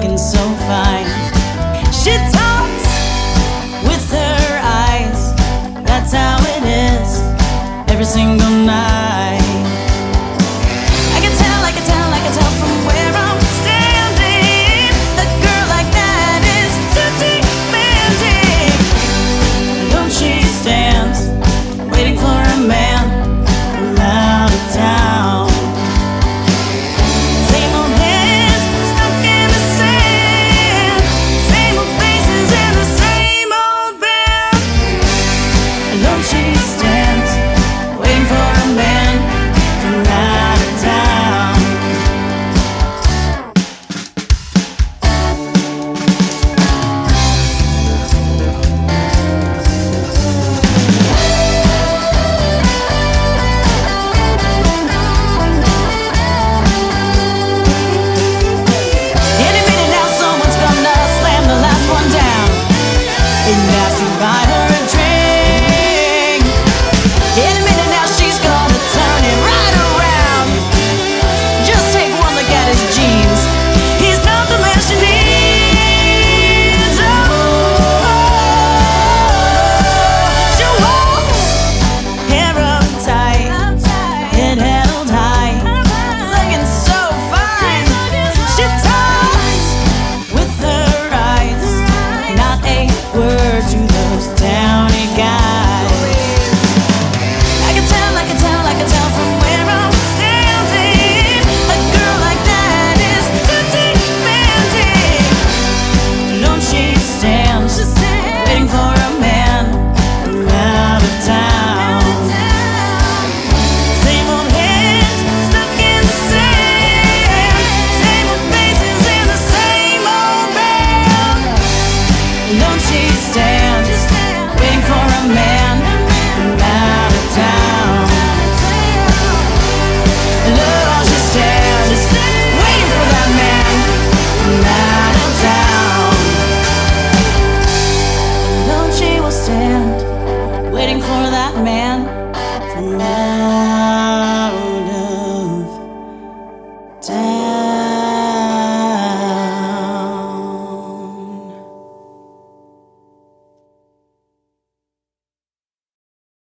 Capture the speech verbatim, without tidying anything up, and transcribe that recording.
looking so fine. She talks with her eyes, that's how it is every single night. I can tell, I can tell, I can tell from where I'm standing. A girl like that is too demanding. Don't she stands waiting for a man from out of town. Same old hands stuck in the sand, same old faces in the same old bed. Don't she stands waiting for a man from out of town. Any minute now someone's gonna slam the last one down and ask you to buy her a drink. Any minute now she's gonna turn it right around. Just take one look at his jeans, he's not the man she needs. Oh, she walks, hair up tight, head held high, looking so fine. She talks with her eyes, not a word to those downy guys. I can tell, I can tell, I can tell from where I'm standing. A girl like that is too demanding. Don't she stand waiting for a man from out of town. Same old hands stuck in the sand, same old faces in the same old bed. Don't she stand waiting for a man from out of town. Look, oh, she stands waiting for that man from out of town. Don't she will stand waiting for that man from out